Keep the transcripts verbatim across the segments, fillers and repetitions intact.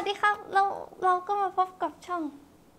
ดีครับเราเราก็มาพบกับช่อง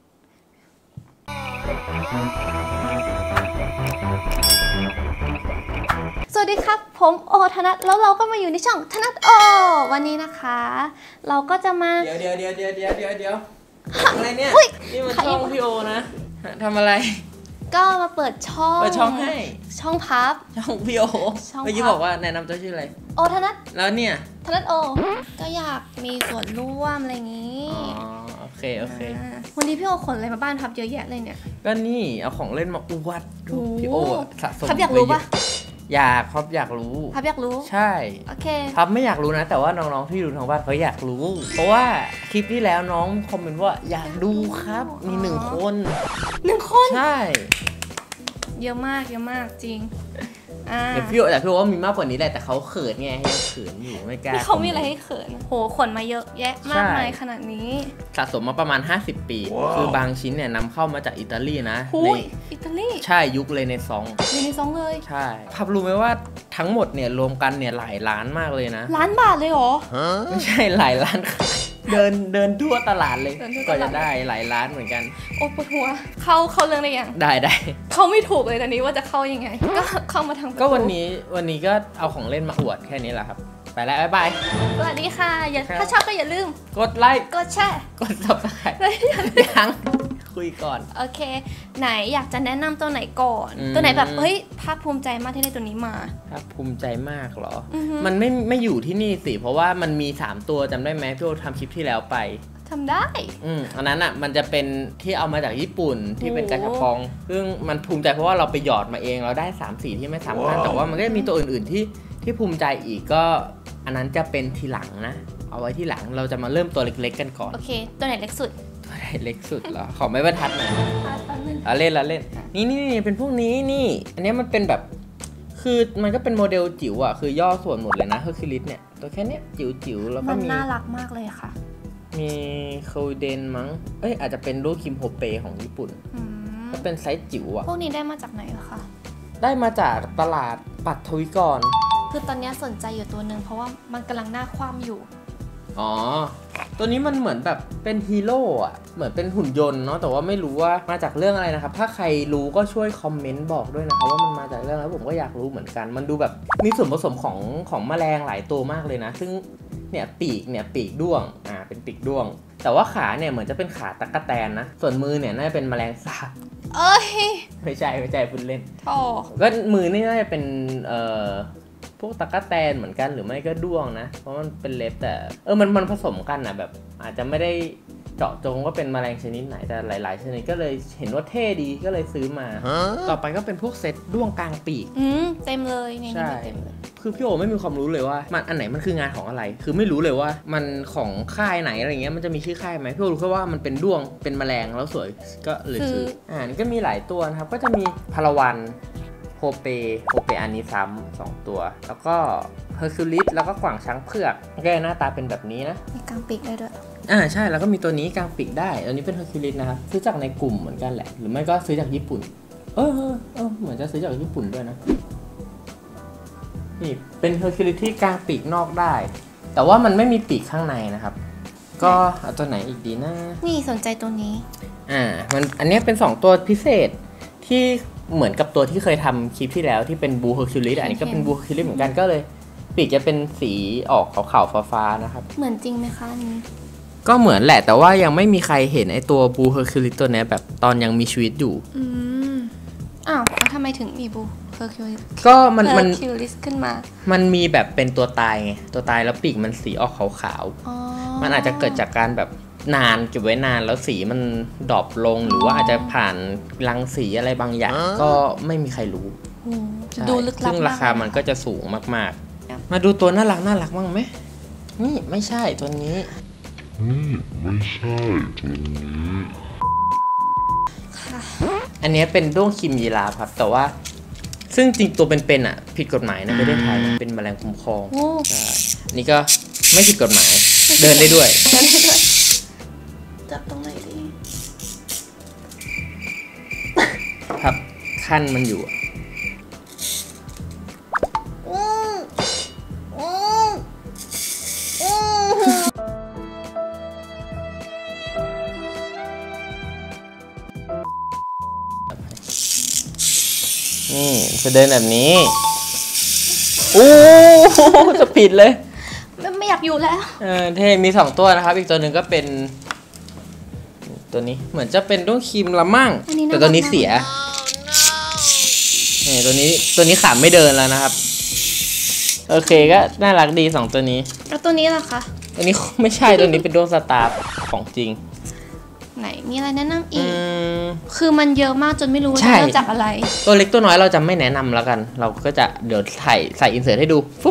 สวัสดีครับผมโอธนัทแล้วเราก็มาอยู่ในช่องธนัทโอวันนี้นะคะเราก็จะมาเดี๋ยวเดี๋ยวเดี๋ยวเดี๋ยวเดี๋ยวเดี๋ยวเดี๋ยวอะไรเนี่ยนี่มันช่องพี่โอนะทำอะไรก็มาเปิดช่องเปิดช่องให้ช่องพับช่องพี่โอเมื่อกี้บอกว่าแนะนำตัวชื่ออะไรโอธนัทแล้วเนี่ยธนัทโอก็อยากมีส่วนร่วมอะไรอย่างนี้อ๋อโอเคโอเควันนี้พี่โอขนอะไรมาบ้านพับเยอะแยะเลยเนี่ยก็นี่เอาของเล่นมาอวดพี่โอสะสมพับอยากรู้ปะอยากพับอยากรู้พับอยากรู้ใช่โอเคพับไม่อยากรู้นะแต่ว่าน้องๆที่ดูทางบ้านเขาอยากรู้เพราะว่าคลิปที่แล้วน้องคอมเมนต์ว่าอยากดูครับมีหนึ่งคนหนึ่งคนใช่เยอะมากเยอะมากจริงเดี๋ยวพี่โอแต่พี่โอว่ามีมากกว่านี้แหละแต่เขาเขินไงยังเขินอยู่ไม่กล้าเขามีอะไรให้เขินโหขนมาเยอะแยะมากมายขนาดนี้สะสมมาประมาณห้าสิบปี wow. คือบางชิ้นเนี่ยนำเข้ามาจากอิตาลีนะในอิตาลีใช่ยุคเลยในซองในซองเลยใช่พับรู้ไหมว่าทั้งหมดเนี่ยรวมกันเนี่ยหลายล้านมากเลยนะล้านบาทเลยเหรอไม่ใช่หลายล้านเดินเดินทั่วตลาดเลยก็จะได้หลายล้านเหมือนกันโอ้ปวดหัวเข้าเข้าเรื่องได้ยังได้ได้เข้าไม่ถูกเลยตอนนี้ว่าจะเข้ายังไงก็เข้ามาทางก็วันนี้วันนี้ก็เอาของเล่นมาอวดแค่นี้แหละครับไปแล้วบ๊ายบายสวัสดีค่ะอย่าถ้าชอบก็อย่าลืมกดไลค์กดแชร์กด ซับสไครบ์ ยังคุยก่อนโอเคไหนอยากจะแนะนำตัวไหนก่อนตัวไหนแบบเฮ้ยภาคภูมิใจมากที่ได้ตัวนี้มาภาคภูมิใจมากเหรอมันไม่ไม่อยู่ที่นี่สิเพราะว่ามันมีสามตัวจำได้ไหมพี่โอทำคลิปที่แล้วไปทำได้อืมอันนั้นอ่ะมันจะเป็นที่เอามาจากญี่ปุ่นที่เป็นกระชับปองซึ่งมันภูมิใจเพราะว่าเราไปหยอดมาเองเราได้สามสีที่ไม่ซ้ำกันแต่ว่ามันก็มีตัวอื่นๆที่ที่ภูมิใจอีกก็อันนั้นจะเป็นทีหลังนะเอาไว้ที่หลังเราจะมาเริ่มตัวเล็กๆกันก่อนโอเคตัวไหนเล็กสุดตัวไหนเล็กสุดเหรอขอไม่บรรทัดหน่อยเอาเล่นละเล่นนี่นี่นี่เป็นพวกนี้นี่อันนี้มันเป็นแบบคือมันก็เป็นโมเดลจิ๋วอ่ะคือย่อส่วนหมดเลยนะเฮอร์คิวลิสเนี่ยตัวแค่นี้จิ๋วๆแล้วก็มีมันน่ารักมากเลยค่ะมีโคเดนมั้งเอ้ยอาจจะเป็นรูปคิมโฮเปของญี่ปุ่นก็เป็นไซส์จิ๋วอ่ะพวกนี้ได้มาจากไหนล่ะคะได้มาจากตลาดปัทวิกรคือตอนนี้สนใจอยู่ตัวหนึ่งเพราะว่ามันกำลังหน้าคว่ำอยู่อ๋อตัวนี้มันเหมือนแบบเป็นฮีโร่อะเหมือนเป็นหุ่นยนต์เนาะแต่ว่าไม่รู้ว่ามาจากเรื่องอะไรนะครับถ้าใครรู้ก็ช่วยคอมเมนต์บอกด้วยนะครับว่ามันมาจากเรื่องอะไรผมก็อยากรู้เหมือนกันมันดูแบบมีส่วนผสมของของแมลงหลายตัวมากเลยนะซึ่งเนี่ยปีกเนี่ยปีกด้วงอ่าเป็นปีกด้วงแต่ว่าขาเนี่ยเหมือนจะเป็นขาตั๊กแตนนะส่วนมือเนี่ยน่าจะเป็นแมลงสาบเอ้ยไม่ใช่ไม่ใช่พูดเล่นโอ้ก็มือนี่น่าจะเป็นเอ่อพวกตะกั่วแตนเหมือนกันหรือไม่ก็ด้วงนะเพราะมันเป็นเล็บแต่เออมันมันผสมกันนะแบบอาจจะไม่ได้เจาะจงว่าเป็นแมลงชนิดไหนแต่หลายๆชนิดก็เลยเห็นว่าเท่ดีก็เลยซื้อมาต่อไปก็เป็นพวกเซตด้วงกลางปีกอืมเต็มเลยในนี้เต็มเลยคือพี่โอไม่มีความรู้เลยว่ามันอันไหนมันคืองานของอะไรคือไม่รู้เลยว่ามันของค่ายไหนอะไรเงี้ยมันจะมีชื่อค่ายไหมพี่โอรู้แค่ว่ามันเป็นด้วงเป็นแมลงแล้วสวยก็เลยซื้ออ่านี่ก็มีหลายตัวนะครับก็จะมีพาราวันโฮเปโฮเปอันนี้ซ้ำสองตัวแล้วก็เฮอร์คิวลิสแล้วก็กวางช้างเผือกก็หน้าตาเป็นแบบนี้นะมีกางปีกได้ด้วยอ่าใช่แล้วก็มีตัวนี้กางปีกได้ตัวนี้เป็นเฮอร์คิวลิสนะครับซื้อจากในกลุ่มเหมือนกันแหละหรือไม่ก็ซื้อจากญี่ปุ่นเออเออเหมือนจะซื้อจากญี่ปุ่นด้วยนะนี่เป็นเฮอร์คิวลิสที่กางปีกนอกได้แต่ว่ามันไม่มีปีกข้างในนะครับก็เอาตัวไหนอีกดีนะนี่สนใจตัวนี้อ่ามันอันนี้เป็นสองตัวพิเศษที่เหมือนกับตัวที่เคยทำคลิปที่แล้วที่เป็นบูเฮอร์คิวลิสอันนี้ก็เป็นบูเฮอร์คิวลิสเหมือนกันก็เลยปีกจะเป็นสีออกขาวๆฟ้าๆนะครับเหมือนจริงไหมคะอันนี้ก็เหมือนแหละแต่ว่ายังไม่มีใครเห็นไอตัวบูเฮอร์คิวลิสตัวนี้แบบตอนยังมีชีวิตอยู่อืมอ้าวแล้วทำไมถึงมีบูเฮอร์คิวลิสก็มันมันคิวลิสขึ้นมามันมีแบบเป็นตัวตายไงตัวตายแล้วปีกมันสีออกขาวๆมันอาจจะเกิดจากการแบบนานเก็บไว้นานแล้วสีมันดรอปลงหรือว่าอาจจะผ่านรังสีอะไรบางอย่างก็ไม่มีใครรู้ดูลึกลับซึ่งราคามันก็จะสูงมากๆมาดูตัวน่ารักน่ารักบ้างไหมนี่ไม่ใช่ตัวนี้นี่ไม่ใช่ตัวนี้อันนี้เป็นด้วงคิมยีราฟครับแต่ว่าซึ่งจริงตัวเป็นๆอ่ะผิดกฎหมายนะไม่ได้ถ่ายเป็นแมลงคุ้มครองใช่นี่ก็ไม่ผิดกฎหมายเดินได้ด้วยจับตรงไหนดีครับขั้นมันอยู่นี่จะเดินแบบนี้โอ้จะผิดเลยไม่ไม่อยากอยู่แล้วเออเท่มีสองตัวนะครับอีกตัวหนึ่งก็เป็นตัวนี้เหมือนจะเป็นด้วงครีมละมั่งแต่ตัวนี้เสียนี่ตัวนี้ตัวนี้ขาไม่เดินแล้วนะครับโอเคก็น่ารักดีสองตัวนี้แล้วตัวนี้ล่ะคะตัวนี้ไม่ใช่ตัวนี้เป็นด้วงสตาร์ของจริงไหนมีอะไรแนะนำอีกคือมันเยอะมากจนไม่รู้ว่าจะเริ่มจากอะไรตัวเล็กตัวน้อยเราจะไม่แนะนำแล้วกันเราก็จะเดี๋ยวถ่ายใส่อินเสิร์ตให้ดูฟุ๊บ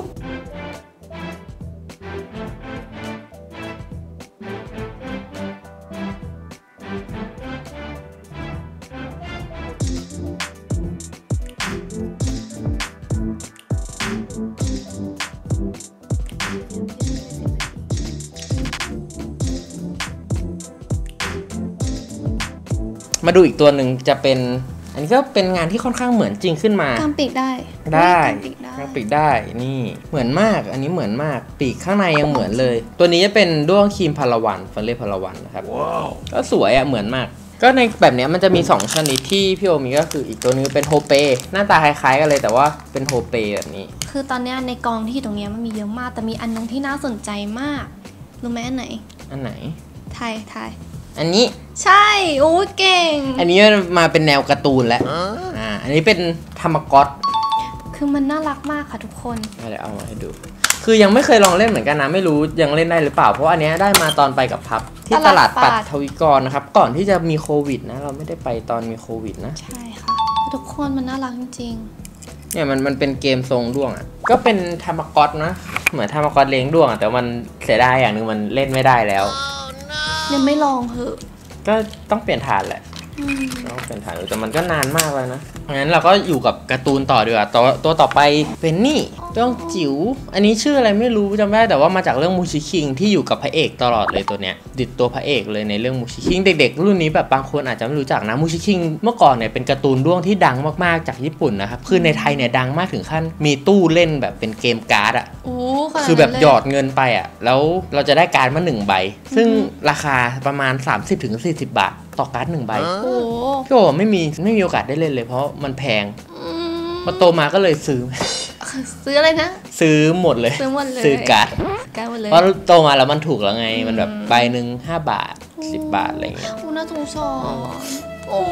มาดูอีกตัวหนึ่งจะเป็นอันนี้ก็เป็นงานที่ค่อนข้างเหมือนจริงขึ้นมากางปีกได้ได้กางปีกได้นี่เหมือนมากอันนี้เหมือนมากปีกข้างในยังเหมือนเลยตัวนี้จะเป็นด้วงครีมพาราวันฟันเล่พาราวันนะครับ wow. ก็สวยอ่ะเหมือนมากก็ในแบบนี้มันจะมีสองชนิดที่พี่โอมีก็คืออีกตัวนึงเป็นโฮเปหน้าตาคล้ายๆกันเลยแต่ว่าเป็นโฮเปแบบนี้คือตอนนี้ในกองที่ตรงนี้มันมีเยอะมากแต่มีอันนึงที่น่าสนใจมากรู้ไหมอันไหนอันไหนไทยไทยอันนี้ใช่โอ้เก่งอันนี้มาเป็นแนวการ์ตูนแล้วอ่าอันนี้เป็นธรรมก๊อตคือมันน่ารักมากค่ะทุกคนเดี๋ยวเอามาให้ดูคือยังไม่เคยลองเล่นเหมือนกันนะไม่รู้ยังเล่นได้หรือเปล่าเพราะอันนี้ได้มาตอนไปกับพับที่ตลาดปัดทวิกรนะครับก่อนที่จะมีโควิดนะเราไม่ได้ไปตอนมีโควิดนะใช่ค่ะทุกคนมันน่ารักจริงๆเนี่ยมันมันเป็นเกมทรงด้วงอ่ะก็เป็นธรรมก๊อตนะเหมือนธรรมก๊อตเลี้ยงด้วงแต่มันเสียดายอย่างนึงมันเล่นไม่ได้แล้วยังไม่ลองเหอะก็ต้องเปลี่ยนฐานแหละต้องเปลี่ยนฐานแต่มันก็นานมากเลยนะงั้นเราก็อยู่กับการ์ตูนต่อดีกว่าตัวตัวต่อไปเป็นนี่ต้องจิ๋วอันนี้ชื่ออะไรไม่รู้จำไม่ได้แต่ว่ามาจากเรื่องมูชิคิงที่อยู่กับพระเอกตลอดเลยตัวเนี้ยดิดตัวพระเอกเลยในเรื่องมูชิคิงเด็กๆรุ่นนี้แบบบางคนอาจจะไม่รู้จักนะมูชิคิงเมื่อก่อนเนี่ยเป็นการ์ตูนด้วงที่ดังมากๆจากญี่ปุ่นนะครับคือในไทยเนี่ยดังมากถึงขั้นมีตู้เล่นแบบเป็นเกมการ์ดอ่ะคือแบบหยอดเงินไปอ่ะแล้วเราจะได้การ์ดมาหนึ่งใบซึ่งราคาประมาณ สามสิบถึงสี่สิบบาทต่อการ์ดหนึ่งใบพี่โอไม่มีไม่มีโอกาสได้เล่นเลยเพราะมันแพงพอโตมาก็เลยซื้อซื้ออะไรนะซื้อหมดเลยซื้อหมดเลยซื้อการ์ดเพราะโตมาแล้วมันถูกแล้วไงมันแบบใบหนึ่งห้าบาทสิบบาทอะไรเงี้ยโอ้น่าสงสารโอ้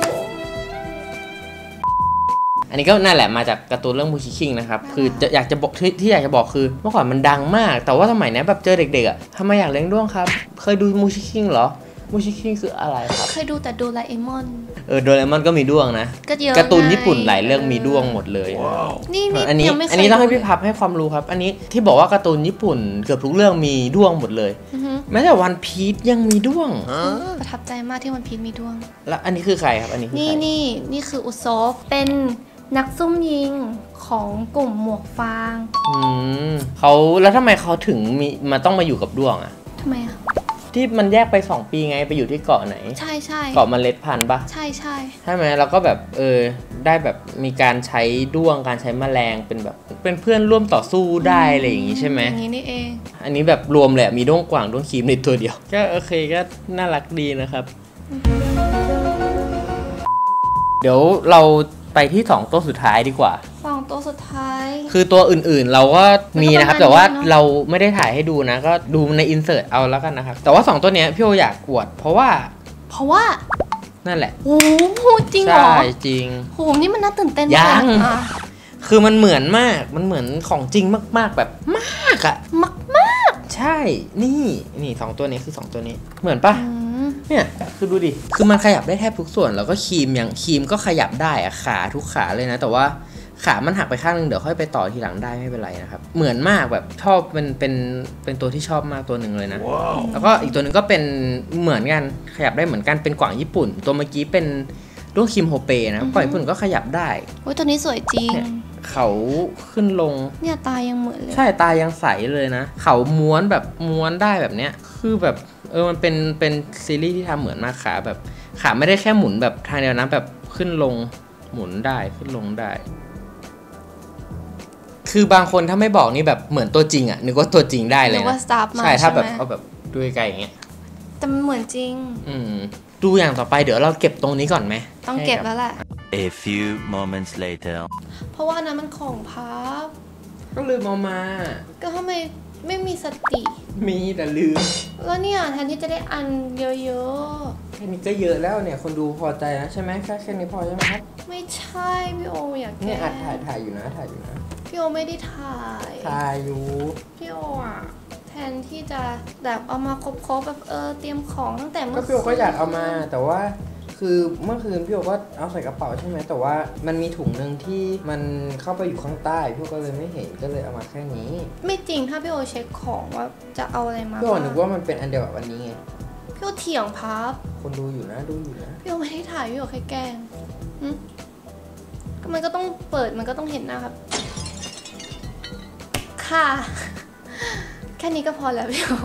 อันนี้ก็นั่นแหละมาจากการ์ตูนเรื่องมูชิคิงนะครับคือจะอยากจะบอกที่ที่อยากจะบอกคือเมื่อก่อนมันดังมากแต่ว่าสมัยนี้แบบเจอเด็กๆอ่ะทำไมอยากเลี้ยงด้วงครับเคยดูมูชิคิงเหรอมูชิคิงคืออะไรครับเคยดูแต่โดราเอมอนเออโดราเอมอนก็มีด้วงนะการ์ตูนญี่ปุ่นหลายเรื่องมีด้วงหมดเลยนี่นี่อันนี้อันนี้ต้องให้พี่พับให้ความรู้ครับอันนี้ที่บอกว่าการ์ตูนญี่ปุ่นเกือบทุกเรื่องมีด้วงหมดเลยแม้แต่วันพีซยังมีด้วงประทับใจมากที่วันพีซมีด้วงแล้วอันนี้คือใครครับอันนี้นี่นี่นี่คืออุซบเป็นนักซุ่มยิงของกลุ่มหมวกฟางอืมเขาแล้วทำไมเขาถึงมีมาต้องมาอยู่กับด้วงอ่ะทำไมอ่ะที่มันแยกไปสองปีไงไปอยู่ที่เกาะไหนใช่ใช่เกาะเมล็ดพันธุ์ปะใช่ใช่ใช่ไหมเราก็แบบเออได้แบบมีการใช้ด้วงการใช้แมลงเป็นแบบเป็นเพื่อนร่วมต่อสู้ได้อะไรอย่างงี้ใช่ไหมอย่างนี้นี่เองอันนี้แบบรวมเลยมีด้วงกว่างด้วงครีมในตัวเดียวก็โอเคก็น่ารักดีนะครับเดี๋ยวเราไปที่สองตัวสุดท้ายดีกว่าสองตัวสุดท้ายคือตัวอื่นๆเราก็มีนะครับแต่ว่าเราไม่ได้ถ่ายให้ดูนะก็ดูในอินเสิร์ตเอาแล้วกันนะครับแต่ว่าสองตัวเนี้ยพี่โออยากอวดเพราะว่าเพราะว่านั่นแหละโอ้โหจริงเหรอใช่จริงโหนี่มันน่าตื่นเต้นยังคือมันเหมือนมากมันเหมือนของจริงมากๆแบบมากอะมากมากใช่นี่นี่สองตัวนี้คือสองตัวนี้เหมือนปะเนี่ยคือดูดิคือมันขยับได้แทบทุกส่วนแล้วก็ครีมอย่างครีมก็ขยับได้อะขาทุกขาเลยนะแต่ว่าขามันหักไปข้างนึงเดี๋ยวค่อยไปต่อทีหลังได้ไม่เป็นไรนะครับเหมือนมากแบบชอบเป็นเป็นเป็นตัวที่ชอบมากตัวหนึ่งเลยนะ wow. แล้วก็อีกตัวนึงก็เป็นเหมือนกันขยับได้เหมือนกันเป็นกวางญี่ปุ่นตัวเมื่อกี้เป็นด้วงครีมโฮเปนะกวางญี่ปุ่นก็ขยับได้โอ้ยตัวนี้สวยจริงเขาขึ้นลงเนี่ยตายังเหมือนเลยใช่ตายังใสเลยนะเขาม้วนแบบม้วนได้แบบเนี้ยคือแบบเออมันเป็นเป็นซีรีส์ที่ทำเหมือนมากขาแบบขาไม่ได้แค่หมุนแบบทางเดียวนะแบบขึ้นลงหมุนได้ขึ้นลงได้คือบางคนถ้าไม่บอกนี่แบบเหมือนตัวจริงอ่ะนึกว่าตัวจริงได้เลยนะใช่ถ้าแบบเอาแบบดูไกลอย่างเงี้ยแต่มันเหมือนจริงอืมดูอย่างต่อไปเดี๋ยวเราเก็บตรงนี้ก่อนไหมต้องเก็บแล้วแหละ A few moments later. เพราะว่านั้นมันของพับก็ลืมเอามาก็ทำไมไม่มีสติมีแต่ลืมแล้วเนี่ยแทนที่จะได้อันเยอะแค่นี้ก็เยอะแล้วเนี่ยคนดูพอใจนะใช่ไหมแค่แค่นี้พอใช่ไหมครับๆไม่ใช่พี่โออยากแกเนี่ยอัดล้ถ่ายงถ่ายอยู่นะถ่ายอยู่นะพี่โอไม่ได้ถ่ายถ่ายอยู่พี่โออ่ะแทนที่จะแบบเอามาครบๆแบบเออเตรียมของตั้งแต่เมื่ก็อพี่โอก็อยากเอามาแต่ว่าคือเมื่อคืนพี่โอก็เอาใส่กระเป๋าใช่ไหมแต่ว่ามันมีถุงหนึ่งที่มันเข้าไปอยู่ข้างใต้พี่โอก็เลยไม่เห็นก็เลยเอามาแค่นี้ไม่จริงถ้าพี่โอเช็คของว่าจะเอาอะไรมาพี่โอบ้างนึกว่ามันเป็นอันเดียวกับวันนี้ไงพี่โอเถียงพับคนดูอยู่นะดูอยู่นะพี่โอไม่ได้ถ่ายพี่โอแค่แกล้งหึก็มันก็ต้องเปิดมันก็ต้องเห็นนะครับ ค่ะ แค่นี้ก็พอแล้วพี่โอ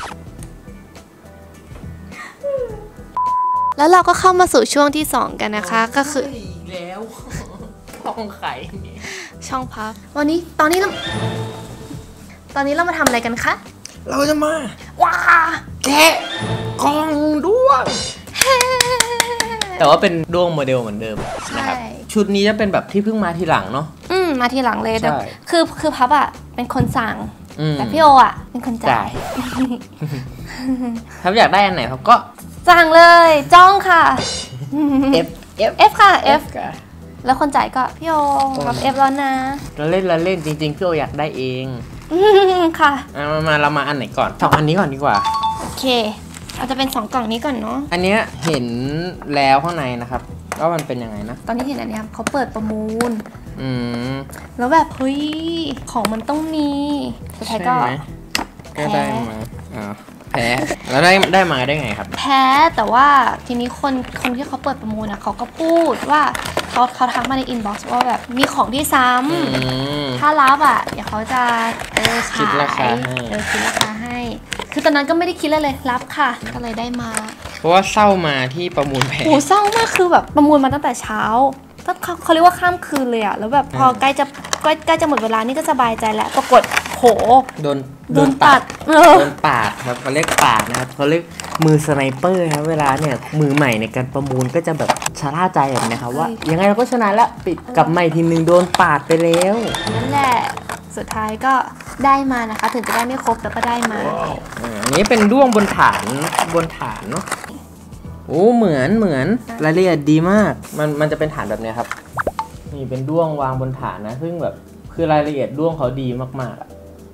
แล้วเราก็เข้ามาสู่ช่วงที่สองกันนะคะ ก็คืออีกแล้วท้องไข่เนี่ยช่องพับวันนี้ตอนนี้เราตอนนี้เรามาทำอะไรกันคะเราจะมาว้าแกะกล่องด้วงเฮ้แต่ว่าเป็นด้วงโมเดลเหมือนเดิมใช่นะครับชุดนี้จะเป็นแบบที่เพิ่งมาทีหลังเนาะอืมมาทีหลังเลยใช่แต่คือคือพับอ่ะเป็นคนสั่งอืมแต่พี่โออ่ะเป็นคนจ่าจ่าย ย ถ้าอยากได้อันไหนครับก็สั่งเลยจ้องค่ะ F F F ค่ะ F ค่ะแล้วคนจ่ายก็พี่โอพับ F แล้วนะเราเล่นเราเล่นจริงๆพี่โออยากได้เองค่ะอ่ะมามาเรามาอันไหนก่อนสองอันนี้ก่อนดีกว่าโอเคเราจะเป็นสองกล่องนี้ก่อนเนาะอันเนี้ยเห็นแล้วข้างในนะครับว่ามันเป็นยังไงนะตอนนี้เห็นอันเนี้ยเขาเปิดประมูลอืมแล้วแบบเฮ้ยของมันต้องมีสุดท้ายก็ใช่ไหมก็ได้มาอ้าวแพ้แล้วได้ได้มาได้ไงครับแพ้แต่ว่าทีนี้คนคนที่เขาเปิดประมูลนะเขาก็พูดว่าเขาเขาทักมาในอินบ็อกซ์ว่าแบบมีของที่ซ้อืมำถ้ารับอ่ะเดี๋ยวเขาจะเออขายคิดราคาให้เออคิดราคาให้ คือตอนนั้นก็ไม่ได้คิดเลยเลยรับค่ะ ก็เลยได้มาเพราะว่าเศร้ามาที่ประมูลแพ้โหเศร้ามากคือแบบประมูลมาตั้งแต่เช้าถ้าเขาเขาเรียกว่าข้ามคืนเลยอ่ะแล้วแบบพอใกล้จะใกล้ใกล้จะหมดเวลานี่ก็สบายใจแล้วปรากฏโหโดนโดนตัดเออโดนปาดครับเขาเรียกปาดนะครับเขาเรียกมือสไนเปอร์ครับเวลาเนี่ยมือใหม่ในการประมูลก็จะแบบชะล่าใจแบบนี้ครับว่ายังไงเราก็ชนะแล้วปิดกลับใหม่ทีนึงโดนปาดไปแล้วนั่นแหละสุดท้ายก็ได้มานะคะ ถึงจะได้ไม่ครบแต่ก็ได้มาอ่าอันนี้เป็นด้วงบนฐานบนฐานเนาะโอ้เหมือนเหมือนรายละเอียดดีมากมันมันจะเป็นฐานแบบเนี้ยครับนี่เป็นด้วงวางบนฐานนะซึ่งแบบคือรายละเอียดด้วงเขาดีมากๆอะ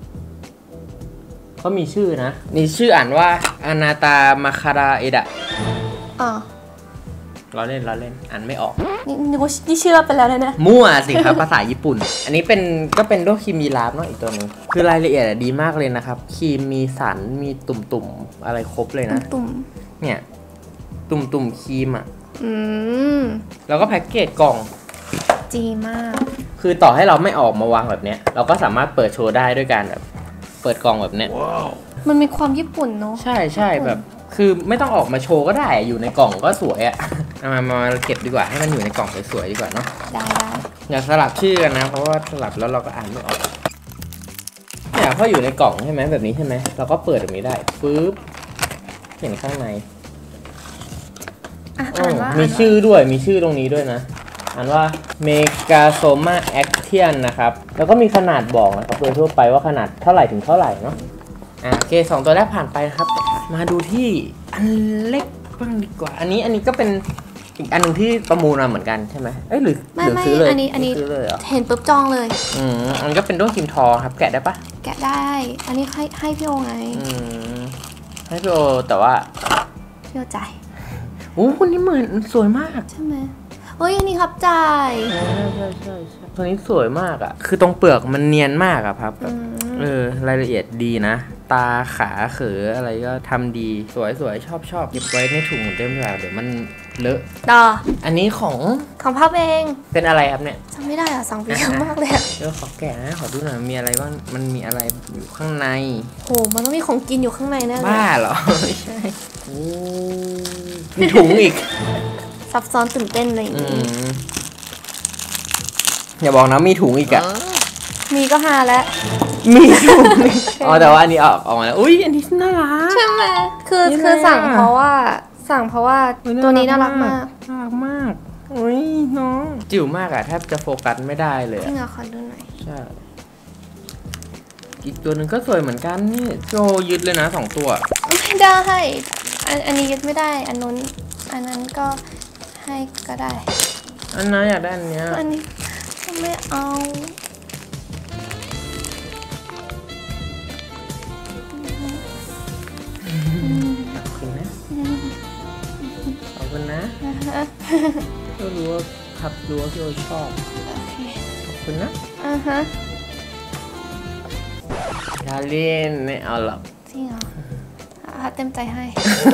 เขามีชื่อนะนี่ชื่ออ่านว่าอนาตามาคาราเอดะอ๋อเราเล่นเราเล่นอ่านไม่ออกนี่นี่ว่านี่เชื่อไปแล้วนะเนี่ยมั่วสิครับ ภาษาญี่ปุ่น อันนี้เป็นก็เป็นด้วงครีมยีราฟเนาะอีกตัวหนึงคือรายละเอียดอะดีมากเลยนะครับครีมมีสันมีตุ่มๆอะไรครบเลยนะตุ่มเนี่ยตุ่มๆครีมอ่ะๆอืมแล้วก็แพ็กเกจกล่องจีมากคือต่อให้เราไม่ออกมาวางแบบเนี้ยเราก็สามารถเปิดโชว์ได้ด้วยการแบบเปิดกล่องแบบเนี้ยมันมีความญี่ปุ่นเนาะใช่ใช่แบบ คือไม่ต้องออกมาโชว์ก็ได้อยู่ในกล่องก็สวยอะ เอามามาเก็บดีกว่าให้มันอยู่ในกล่องสวยๆดีกว่าเนาะได้ได้อย่าสลับชื่อกันนะ เพราะว่าสลับแล้วเราก็อ่านไม่ออกเนี่ยพออยู่ในกล่องใช่ไหมแบบนี้ใช่ไหมเราก็เปิดแบบนี้ได้ปึ๊บเห็นข้างในอ่ะอ่านว่ามีอ่านว่าชื่อด้วยมีชื่อตรงนี้ด้วยนะอ่านว่าเมกาโซมาแอคเทียนนะครับแล้วก็มีขนาดบอกนะครับโดยทั่วไปว่าขนาดเท่าไหร่ถึงเท่าไหร่เนาะอ่ะโอเคสองตัวแรกผ่านไปนะครับ มาดูที่อันเล็กบ้างดีกว่า อันนี้อันนี้ก็เป็นอีกอันหนึงที่ประมูลมาเหมือนกันใช่ไหมเอ้ยหรือไม่หรือไม่ซื้อเลยอันนี้อันนี้ซื้อเลยเหรอเห็นปุ๊บจองเลยอืมอันนี้ก็เป็นด้วงคิมทองครับแกะได้ปะแกะได้ อันนี้ให้ให้พี่โอไงอืมให้พี่โอแต่ว่าพี่โอจ่ายโอ้คนนี้เหมือนสวยมากใช่ไหมเฮ้ยอันนี้ครับจ่ายใช่ใช่ใช่ใช่ตัวนี้สวยมากอ่ะคือตรงเปลือกมันเนียนมากอะครับแบบอืมเออรายละเอียดดีนะ ตาขาเขออะไรก็ทำดีสวยสวยชอบชอบเก็บไว้ในถุงเหมือนเดิมดีกว่าเดี๋ยวมันเลอะต่ออันนี้ของของพับเองเป็นอะไรครับเนี่ยจำไม่ได้อ่ะสั่งไปเยอะมากเลยอะเดี๋ยวขอแกะนะขอดูหน่อยมีอะไรบ้างมันมีอะไรอยู่ข้างในโหมันต้องมีของกินอยู่ข้างในแน่เลยบ้าเหรอ ไม่ใช่โอ้มีถุงอีกซับซ้อนตื่นเต้นอะไรอย่างอืงี้มอย่าบอกนะมีถุงอีกอะมีก็หาแล้วมีถุงอีกอ๋อแต่ว่าอันนี้ออกออกมาแล้วอุ้ยอันนี้น่ารักใช่ไหมคือนี่เลยคือสั่งอะเพราะว่าสั่งเพราะว่าอุ๊ยตัวนี้น่ารักมากน่ารักมากอุ้ยน้องจิ๋วมากอะแทบจะโฟกัสไม่ได้เลยจริงเหรอขอดูหน่อยใช่อีกตัวหนึ่งก็สวยเหมือนกันนี่โจยึดเลยนะสองตัวไม่ได้อันอันนี้ยึดไม่ได้อันนู้นอันนั้นก็ให้ก็ได้อันนั้นอยากได้อันเนี้ยอันนี้ไม่เอาขอบคุณนะขอบคุณนะก็รู้ว่าพับรู้ว่าพี่โอชอบโอเคขอบคุณนะอ่าฮะอย่าเล่นไม่เอาหรอกจริงเหรออ่ะเต็มใจให้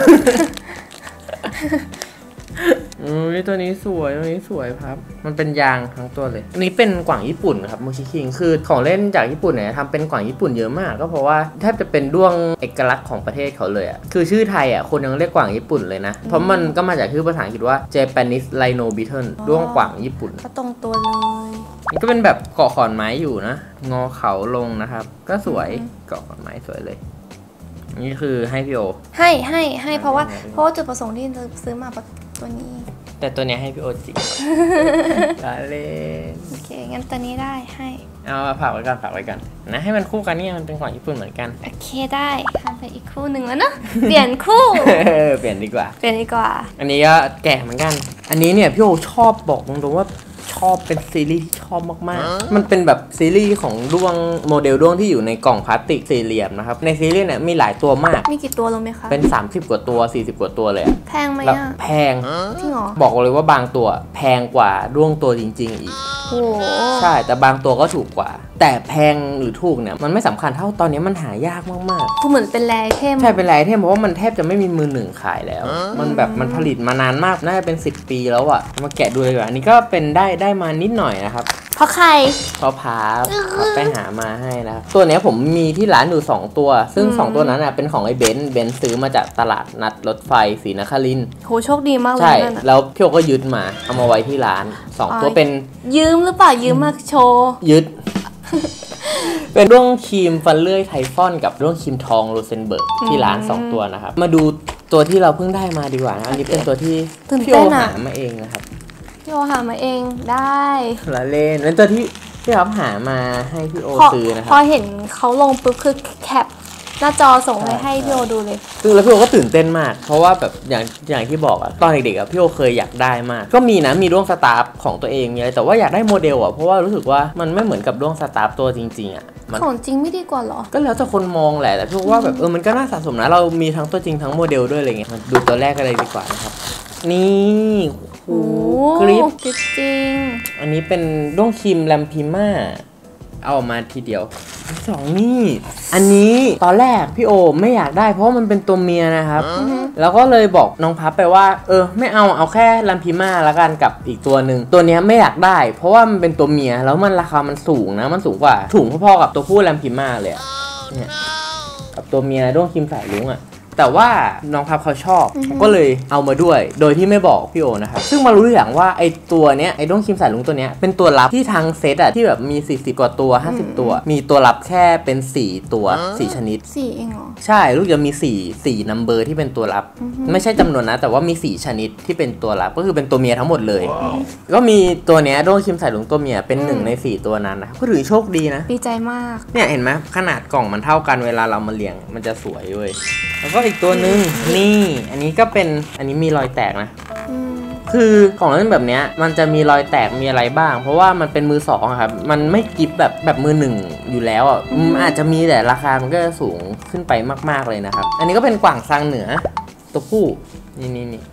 อุ้ยตัวนี้สวยตัวนี้สวยครับ มันเป็นยางทั้งตัวเลยอันนี้เป็นกว่างญี่ปุ่นครับโมชิคิงคือของเล่นจากญี่ปุ่นเนี่ยทำเป็นกว่างญี่ปุ่นเยอะมากก็เพราะว่าแทบจะเป็นด้วงเอกลักษณ์ของประเทศเขาเลยอ่ะคือชื่อไทยอ่ะคนยังเรียกกว่างญี่ปุ่นเลยนะเพราะมันก็มาจากชื่อภาษาอังกฤษว่า Japanese Rhino Beetle ด้วงกว่างญี่ปุ่นก็ตรงตัวเลยนี่ก็เป็นแบบเกาะขอนไม้อยู่นะงอเขาลงนะครับก็สวยเกาะขอนไม้สวยเลยนี่คือให้พี่โอให้ให้ให้เพราะว่าให้ให้เพราะว่าจุดประสงค์ที่ซื้อมาตัวนี้แต่ตัวเนี้ยให้พี่โอจริง ลาเล่นโอเคงั้นตัวนี้ได้ให้เอามาฝากไว้ก่อนฝากไว้ก่อนนะให้มันคู่กันนี่มันเป็นของญี่ปุ่นเหมือนกันโอเคได้ทำไปอีกคู่หนึ่งแล้วเนาะ เปลี่ยนคู่เปลี่ยนดีกว่าเปลี่ยนดีกว่าอันนี้ก็แก่เหมือนกัน อันนี้เนี่ยพี่โอชอบบอกตรงๆว่าชอบเป็นซีรีส์ที่ชอบมากๆมันเป็นแบบซีรีส์ของด้วงโมเดลด้วงที่อยู่ในกล่องพลาสติกสี่เหลี่ยมนะครับในซีรีส์เนี่ยมีหลายตัวมากมีกี่ตัวลงไหมคะเป็นสามสิบกว่าตัวสี่สิบกว่าตัวเลยอะแพงไหมแล้วอ่ะแพงจริงเหรอบอกเลยว่าบางตัวแพงกว่าด้วงตัวจริงๆอีกโอ้โหใช่แต่บางตัวก็ถูกกว่า แต่แพงหรือถูกเนี่ยมันไม่สำคัญเท่าตอนนี้มันหายากมากคือเหมือนเป็นแรเทมๆใช่เป็นไรเทมเพราะว่ามันแทบจะไม่มีมือหนึ่งขายแล้ว มันแบบมันผลิตมานานมากน่าจะเป็นสิบปีแล้วอะมาแกะดูเลยดีกว่าอันนี้ก็เป็นได้ได้มานิดหน่อยนะครับเพราะใครเพราะพาไปหามาให้นะครับตัวเนี้ยผมมีที่ร้านอยู่สองตัว ซึ่งสองตัวนั้นน่ะเป็นของไอ้เบนซ์เบนซ์ซื้อมาจากตลาดนัดรถไฟศรีนครินทร์โหโชคดีมากเลยใช่นั่นน่ะแล้วพี่โอก็ยึดมาเอามาไว้ที่ร้านสองตัวอ๋อเป็นยืมหรือเปล่ายืมมาโชว์ยึด เป็นด้วงครีมฟันเลื่อยไทฟอนกับด้วงครีมทองโรเซนเบิร์กที่ร้านสองตัวนะครับมาดูตัวที่เราเพิ่งได้มาดีกว่านะอันนี้เป็นตัวที่ตื่นพี่โอเต้นอะหามาเองนะครับพี่โอหามาเองได้ละเล่นเป็นตัวที่พี่ครับหามาให้พี่โอพอซื้อนะคพอรับเห็นเขาลงปุ๊บคือแคปหน้าจอส่งไปให้พี่โอดูเลยซึ่งแล้วพี่โอก็ตื่นเต้นมาก เพราะว่าแบบอย่างอย่างที่บอกอะตอนเด็กๆอะพี่โอเคยอยากได้มาก ก็มีนะมีด้วงสตาร์ฟของตัวเองมีอะไรแต่ว่าอยากได้โมเดลอะเพราะว่ารู้สึกว่ามันไม่เหมือนกับด้วงสตาร์ฟตัวจริงๆอะมันของจริงไม่ดีกว่าเหรอก็แล้วแต่คนมองแหละแต่พี่โอว่าแบบเออมันก็น่าสะสมนะเรามีทั้งตัวจริงทั้งโมเดลด้วยอะไรเงี้ยมาดูตัวแรกกันเลยดีกว่านะครับนี่โอ้โหกริปกริปจริงอันนี้เป็นด้วงครีมแลมพิม่าเอาออกมาทีเดียวอันสองนี่อันนี้ตอนแรกพี่โอไม่อยากได้เพราะว่ามันเป็นตัวเมียนะครับ แล้วก็เลยบอกน้องพับไปว่าเออไม่เอาเอาแค่แลมพิม่าแล้วกันกับอีกตัวหนึ่งตัวเนี้ยไม่อยากได้ เพราะว่ามันเป็นตัวเมียแล้วมันราคามันสูงนะมันสูงกว่าถุงพอๆกับตัวผู้แลมพิม่าเลยอะเนี่ยกับตัวเมียด้วงครีมสายลุงอะแต่ว่าน้องพับเขาชอบก็เลยเอามาด้วยโดยที่ไม่บอกพี่โอนะครับซึ่งมารู้อย่างว่าไอตัวเนี้ยไอด้วงครีมสายลุงตัวเนี้ยเป็นตัวลับที่ทางเซตอะที่แบบมีสี่สิบกว่าตัวห้าสิบตัว มีตัวลับแค่เป็นสี่ตัวสี่ชนิดสี่เองเหรอใช่ลูกจะมีสี่ สี่นัมเบอร์ที่เป็นตัวลับ ไม่ใช่จำนวนนะแต่ว่ามีสี่ชนิดที่เป็นตัวลับก็คือเป็นตัวเมียทั้งหมดเลย ก็มีตัวเนี้ยด้วงครีมสายลุงตัวเมียเป็นหนึ่งในสี่ตัวนั้นนะครับก็ถือโชคดีนะดีใจมากเนี่ยเห็นไหมขนาดกล่องมันเท่ากันเวลาเรามาเรียงมันจะสวยเว้ยแล้วก็อีกตัวหนึ่งนี่อันนี้ก็เป็นอันนี้มีรอยแตกนะอืมคือของเล่นแบบเนี้ยมันจะมีรอยแตกมีอะไรบ้าง เพราะว่ามันเป็นมือสองอะครับมันไม่กิฟแบบแบบมือหนึ่งอยู่แล้วอ่ะอืมอาจจะมีแต่ราคามันก็จะสูงขึ้นไปมากๆเลยนะครับอันนี้ก็เป็นกว่างซางเหนือตัวผู้นี่นี่นี่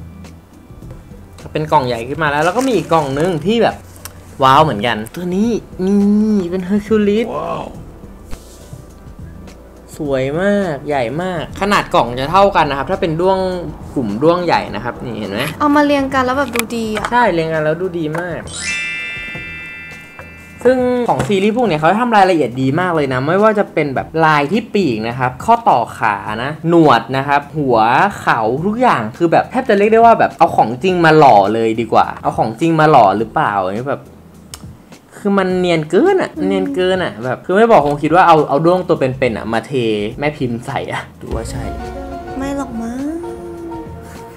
เป็นกล่องใหญ่ขึ้นมาแล้วแล้วก็มีอีกกล่องนึงที่แบบว้าวเหมือนกัน ตัวนี้นี่เป็นเฮอร์คิวลิส สวยมากใหญ่มากขนาดกล่องจะเท่ากันนะครับถ้าเป็นด้วงกลุ่มด้วงใหญ่นะครับนี่เห็นไหมเอามาเรียงกันแล้วแบบดูดีอ่ะใช่เรียงกันแล้วดูดีมาก ซึ่งของซีรีส์พวกเนี้ยเขาทำรายละเอียดดีมากเลยนะไม่ว่าจะเป็นแบบลายที่ปีกนะครับข้อต่อขานะหนวดนะครับหัวเขาทุกอย่างคือแบบแทบจะเรียกได้ว่าแบบเอาของจริงมาหล่อเลยดีกว่าเอาของจริงมาหล่อหรือเปล่าอันนี้แบบคือมันเนียนเกินอ่ะเนียนเกินอ่ะแบบคือไม่บอกคงคิดว่าเอาเอาด้วงตัวเป็นๆอ่ะมาเทแม่พิมพ์ใส่อ่ะดูว่าใช่ไม่หรอกมั้ง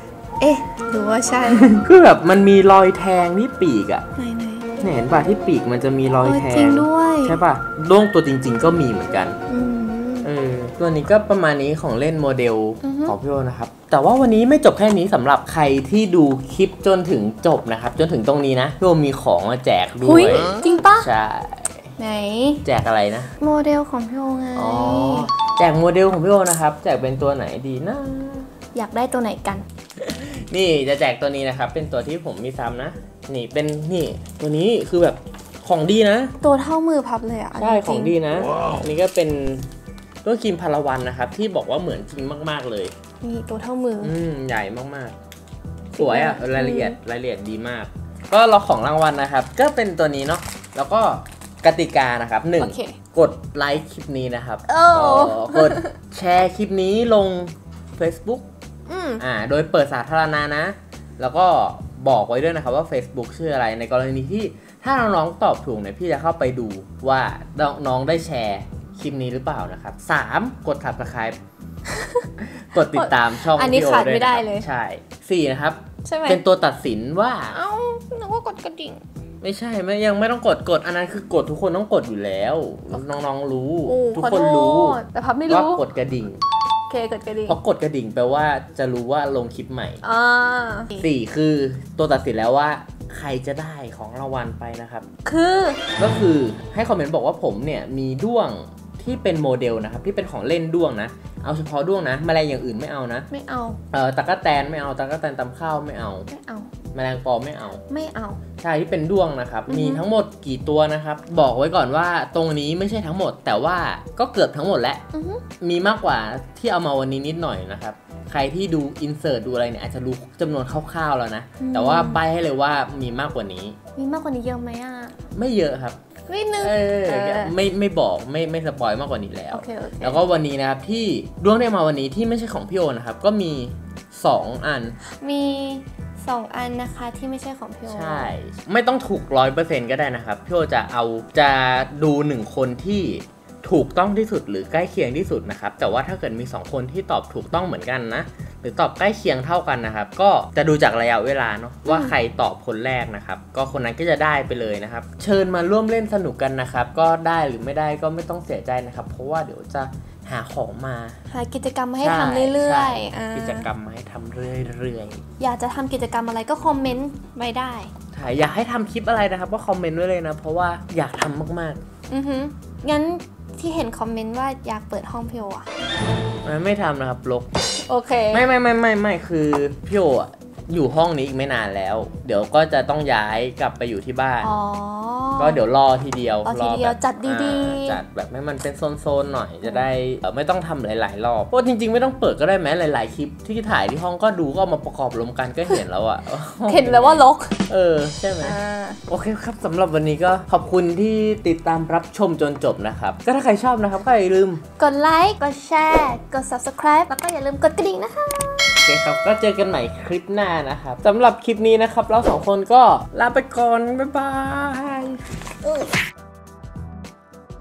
เอ๊ะหรือว่าใช่คือแบบมันมีรอยแทงที่ปีกอะไหนไหนเนี่ยเห็นป่ะที่ปีกมันจะมีรอยแทจริงงด้วยใช่ป่ะด้วงตัวจริง ๆ ก็มีเหมือนกันอืมเออตัวนี้ก็ประมาณนี้ของเล่นโมเดลอือฮึของพี่โอนะครับแต่ว่าวันนี้ไม่จบแค่นี้สำหรับใครที่ดูคลิปจนถึงจบนะครับจนถึงตรงนี้นะพี่โอมีของมาแจกด้หุวย ยจริงปะใช่ไหนแจกอะไรนะโมเดลของพี่โอไงอ๋อแจกโมเดลของพี่โอนะครับแจกเป็นตัวไหนดีนะอยากได้ตัวไหนกันนี่จะแจกตัวนี้นะครับเป็นตัวที่ผมมีซ้ำนะนี่เป็นนี่ตัวนี้คือแบบของดีนะตัวเท่ามือพับเลยอ่ะใช่จริของดีนะอันนี้ก็เป็นตัวครีมพาราวันนะครับที่บอกว่าเหมือนจริงมากๆเลยนี่ตัวเท่ามือออืมใหญ่มากๆ สวยอ่ะรายละเอียดรายละเอียดดีมาก ก็เราของรางวัลนะครับ ก็เป็นตัวนี้เนาะแล้วก็กติกานะครับหนึ่งโอเคกดไลค์คลิปนี้นะครับโอ้กดแชร์คลิปนี้ลง Facebook อืมอ่าโดยเปิดสาธารณะนะ แล้วก็บอกไว้ด้วยนะครับว่า Facebook ชื่ออะไรในกรณีที่ถ้าน้องๆตอบถูกเนี่ยพี่จะเข้าไปดูว่าน้องได้แชร์คลิปนี้หรือเปล่านะครับสามกด Subscribe กดติดตามช่องอันนี้พี่โอขาดด้วยไม่ได้นะครับเลยใช่สี่นะครับใช่ไหมเป็นตัวตัดสินว่าเอ้านึกว่ากดกระดิ่งไม่ใช่ไม่ยังไม่ต้องกดกดอันนั้นคือกดทุกคนต้องกดอยู่แล้วน้องๆรู้โอ้ทุกขอคนโทรู้ษแต่พับไม่ว่ารู้กดกระดิ่งโอเคกดกระดิ่งเพราะกดกระดิ่งแปลว่าจะรู้ว่าลงคลิปใหม่อ่าสี่คือตัวตัดสินแล้วว่าใครจะได้ของรางวัลไปนะครับคือก็คือให้คอมเมนต์บอกว่าผมเนี่ยมีด้วงที่เป็นโมเดลนะครับที่เป็นของเล่นด้วงนะเอาเฉพาะด้วงนะแมลงอย่างอื่นไม่เอานะไม่เอาเออตะกั่วแตนไม่เอาตะกั่วแตนตำข้าวไม่เอาไม่เอาแมลงปอไม่เอาไม่เอาใช่ที่เป็นด้วงนะครับอือฮึมีทั้งหมดกี่ตัวนะครับบอกไว้ก่อนว่าตรงนี้ไม่ใช่ทั้งหมด แต่ว่าก็เกือบทั้งหมดแล้วอือฮึมีมากกว่าที่เอามาวันนี้นิดหน่อยนะครับใครที่ดูอินเสิร์ตดูอะไรเนี่ยอาจจะรู้จำนวนคร่าวๆแล้วนะแต่ว่าใบให้เลยว่ามีมากกว่านี้มีมากกว่านี้เยอะไหมอ่ะไม่เยอะครับไม่นึกเออเออไม่ไม่บอกไม่ไม่สปอยมากกว่านี้แล้วโอเคโอเคแล้วก็วันนี้นะครับที่ดวงได้มาวันนี้ที่ไม่ใช่ของพี่โอนะครับก็มีสองอันมีสองอันนะคะที่ไม่ใช่ของพี่โอใช่ไม่ต้องถูกร้อยเปอร์เซ็นต์ก็ได้นะครับพี่โอจะเอาจะดูหนึ่งคนที่ถูกต้องที่สุดหรือใกล้เคียงที่สุดนะครับแต่ว่าถ้าเกิดมีสองคนที่ตอบถูกต้องเหมือนกันนะหรือตอบใกล้เคียงเท่ากันนะครับก็จะดูจากระยะเวลาเนาะว่าใครตอบคนแรกนะครับก็คนนั้นก็จะได้ไปเลยนะครับเชิญมาร่วมเล่นสนุกกันนะครับก็ได้หรือไม่ได้ก็ไม่ต้องเสียใจนะครับเพราะว่าเดี๋ยวจะหาของมาหากิจกรรมมาให้ทำเรื่อยๆอ่ากิจกรรมมาให้ทำเรื่อยๆอยากจะทำกิจกรรมอะไรก็คอมเมนต์ไว้ได้ใช่อยากให้ทำคลิปอะไรนะครับก็คอมเมนต์ไว้เลยนะเพราะว่าอยากทำมากอือฮึงั้นที่เห็นคอมเมนต์ว่าอยากเปิดห้องพี่โออ่ะๆไม่ทำนะครับลกโอเคไม่ไม่ไม่ไม่ไม่คือพี่โออะอยู่ห้องนี้อีกไม่นานแล้ว เดี๋ยวก็จะต้องย้ายกลับไปอยู่ที่บ้านอ๋อก็เดี๋ยวรอทีเดียวรอทีเดียวแบบจัดดีๆอ่าจัดแบบให้มันเป็นโซนๆหน่อยจะได้เอ่อไม่ต้องทำหลายๆรอบเพราะจริงๆไม่ต้องเปิดก็ได้แม้หลายๆคลิปที่ถ่ายที่ห้องก็ดูก็เอามาประกอบรวมกันก็เห็นแล้วอะเห็นแล้วว่าลกเออใช่ไหมอ่าโอเคครับสำหรับวันนี้ก็ขอบคุณที่ติดตามรับชมจนจบนะครับก็ถ้าใครชอบนะครับก็อย่าลืมกดไลค์กดแชร์กด subscribe แล้วก็อย่าลืมกดกระดิ่งนะคะโอเคครับก็เจอกันใหม่คลิปหน้านะครับสำหรับคลิปนี้นะครับเราสองคนก็ลาไปก่อนบ๊ายบายอุ้ย